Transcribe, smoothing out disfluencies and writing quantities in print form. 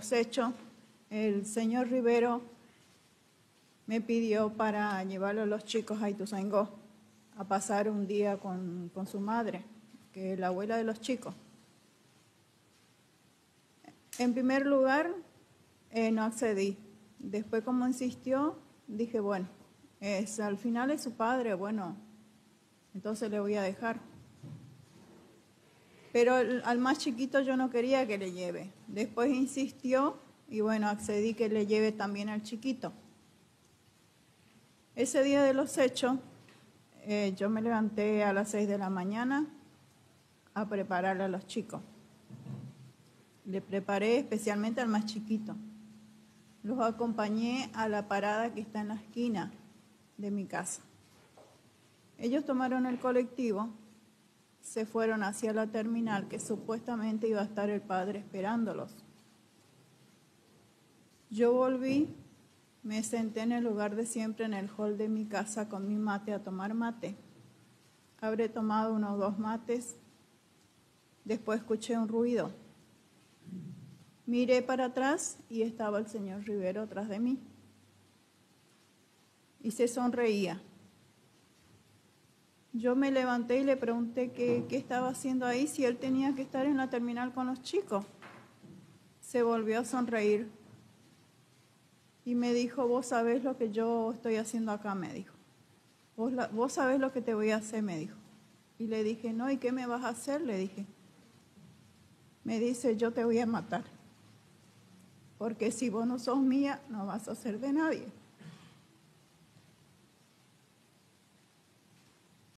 los hechos, el señor Rivero me pidió para llevarlo a los chicos a Ituzaingó a pasar un día con su madre, que es la abuela de los chicos. En primer lugar, no accedí. Después, como insistió, dije, bueno, al final es su padre, bueno, entonces le voy a dejar. Pero al más chiquito yo no quería que le lleve. Después insistió y bueno, accedí que le lleve también al chiquito. Ese día de los hechos, yo me levanté a las 6 de la mañana a prepararle a los chicos. Le preparé especialmente al más chiquito. Los acompañé a la parada que está en la esquina de mi casa. Ellos tomaron el colectivo, se fueron hacia la terminal que supuestamente iba a estar el padre esperándolos. Yo volví, me senté en el lugar de siempre en el hall de mi casa con mi mate a tomar mate. Habré tomado unos 2 mates, después escuché un ruido. Miré para atrás y estaba el señor Rivero atrás de mí. Y se sonreía. Yo me levanté y le pregunté qué estaba haciendo ahí, si él tenía que estar en la terminal con los chicos. Se volvió a sonreír. Y me dijo, vos sabés lo que yo estoy haciendo acá, me dijo. Vos sabés lo que te voy a hacer, me dijo. Y le dije, no, ¿y qué me vas a hacer? Le dije. Me dice, yo te voy a matar. Porque si vos no sos mía, no vas a ser de nadie.